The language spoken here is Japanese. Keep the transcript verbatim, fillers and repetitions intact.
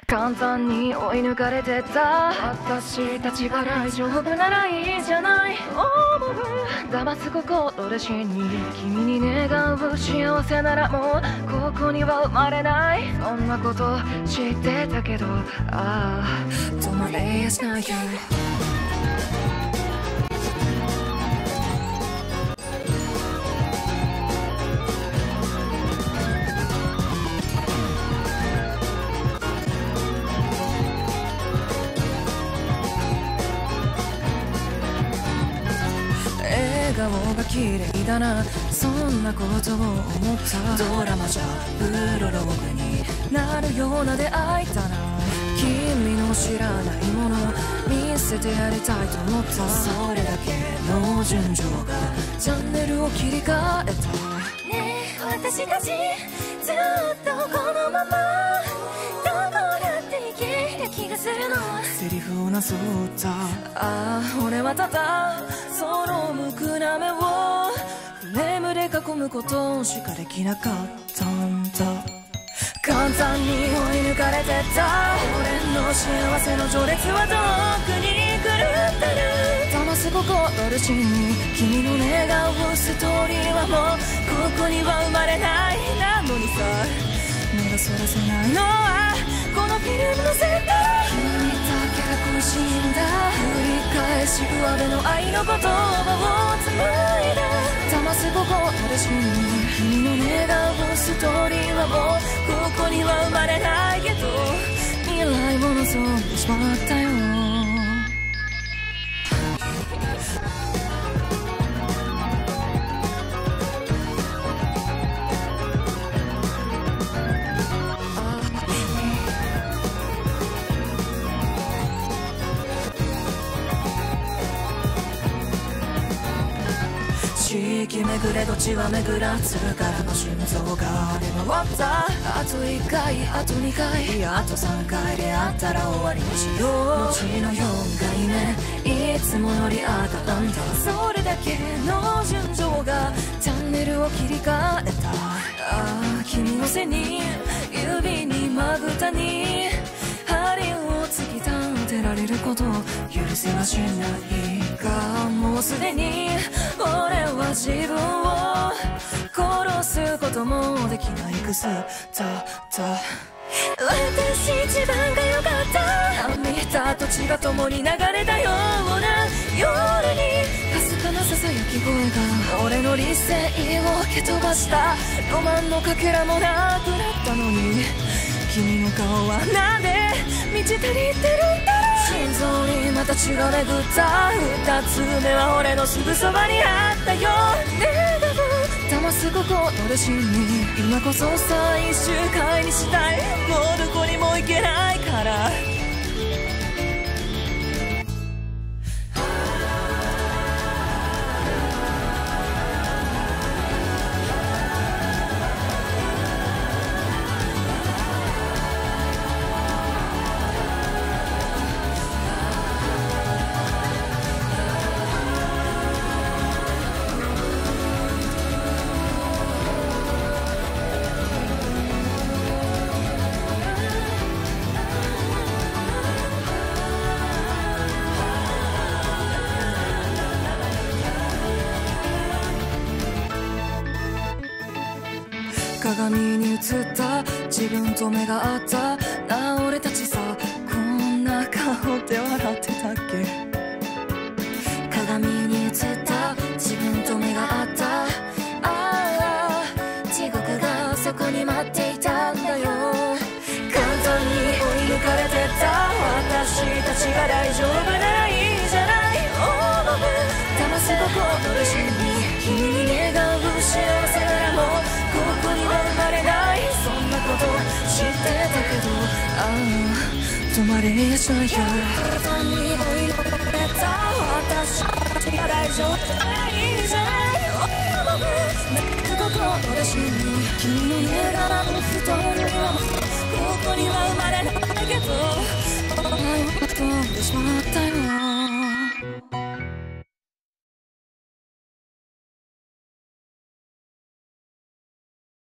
簡単に追い抜かれてた私たちが大丈夫ならいいじゃない思う騙す心で真に君に願う幸せならもうここには生まれないそんなこと知ってたけどああ止まれやしないよ笑顔が綺麗だなそんなことを思ったドラマじゃプロローグになるような出会いだな君の知らないもの見せてやりたいと思ったそれだけの純情がチャンネルを切り替えたねえ私たちずっとこのままどこだっていける気がするのセリフをなぞったああ俺はただその無垢な目をフレームで囲むことしかできなかったんだ簡単に追い抜かれてた俺の幸せの序列は遠くに狂ってる騙す心で真に君の願うストーリーはもうここには生まれないなのにさ目がそらせないのはこのフィルムのせいだ君だけが苦しんだ繰り返し上辺の愛の言葉を紡いだ騙す心で真に君の願うストーリーはもうここには生まれないけど未来を望んでしまったよ地域巡れど血は巡らずからの心臓が出回ったあといっかいあとにかいいやあとさんかいであったら終わりにしよう後のよんかいめいつもよりあったんだそれだけの純情がチャンネルを切り替えたああ君の背に指にまぶたに針を突き立てられることを許せはしないがもうすでに俺は自分を殺すこともできないくすだった私一番が良かった涙と血が共に流れたような夜にかすかなささやき声が俺の理性を蹴飛ばしたロマンのかけらもなくなったのに君の顔はなんで満ち足りてるんだろう心臓にまた血が巡った二つ目は俺のすぐそばにあったよ願う騙す心で真に今こそ最終回にしたいもうどこにも行けないから鏡に映った自分と目が合ったなあ俺たちさこんな顔で笑ってたっけ鏡に映った自分と目が合ったああ地獄がそこに待っていたんだよ簡単に追い抜かれてた私たちが大丈夫ならいいじゃない思う騙す心で真に君に願う幸せならもうここには生まれないそんなこと知ってたけどああ止まれやしないよ簡単に追い抜かれた私たちが大丈夫ならいいじゃない思う心で真に君の願うストーリーはここには生まれないけど愛を飛んでしまったよ